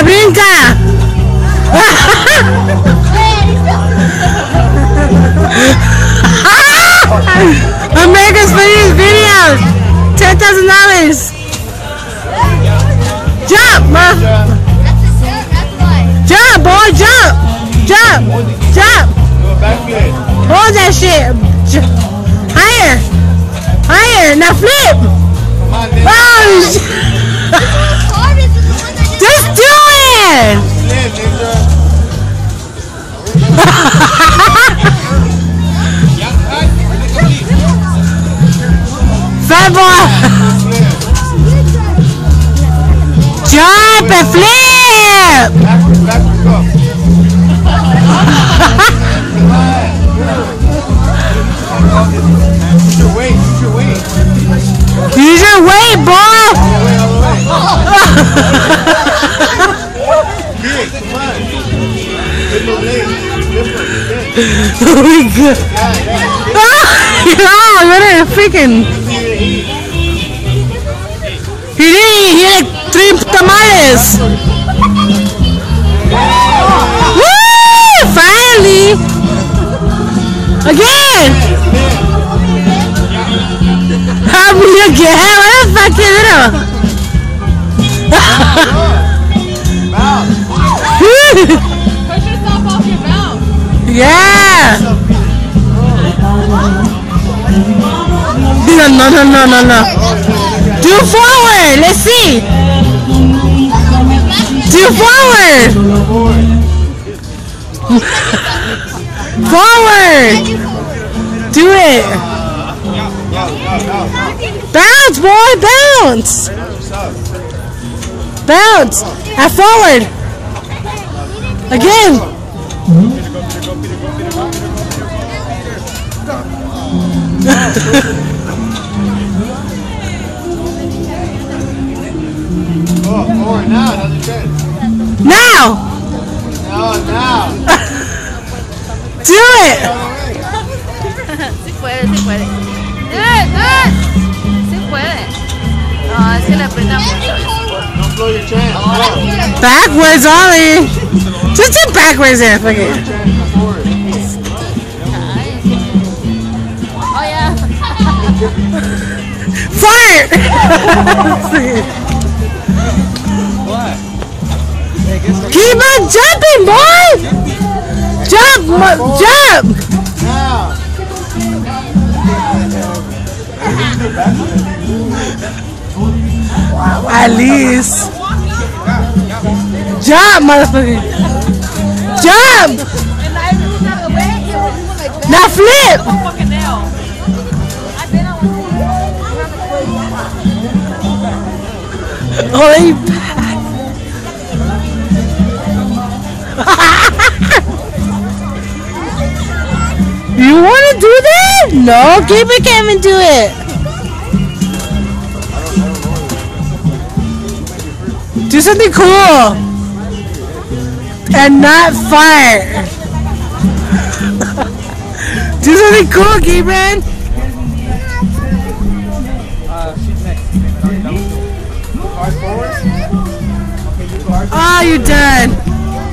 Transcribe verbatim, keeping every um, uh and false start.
brinca! America's funniest videos! ten thousand dollars! Jump, ma! Jump, boy, jump! Jump! Jump! Hold that shit! J higher! Higher! Now flip! Oh, just do it! Fat boy! Jump and flip! Use your weight, use your weight. Use your weight, boy! Big, come on. Get your legs. Oh my god. Oh, what a freaking. He didn't eat, he ate three tamales. Woo! Finally! Again! How me again? What the fuck is it? Push yourself off your mouth. Yeah! No, no, no, no, no, no. Do forward. Let's see. Do forward. Forward. Do it. Bounce, boy, bounce. Bounce. And forward. Again. Oh, forward now, another chance. Now. No, now. Do it. Sí puede, sí puede. Do it, do it. Sí puede. No, es que le aprieta mucho. Don't blow your chance. Backwards, Ollie. Just do backwards there, fuck it. Oh yeah. Fart! Keep on jumping, boy! Jump! Jump! Now. At least. Jump, motherfucker! Jump! Now flip! Oh, they You want to do that? No, keep it, Kevin, do it. Do something cool. And not fire. Do something cool, Gabriel. Oh, you're done.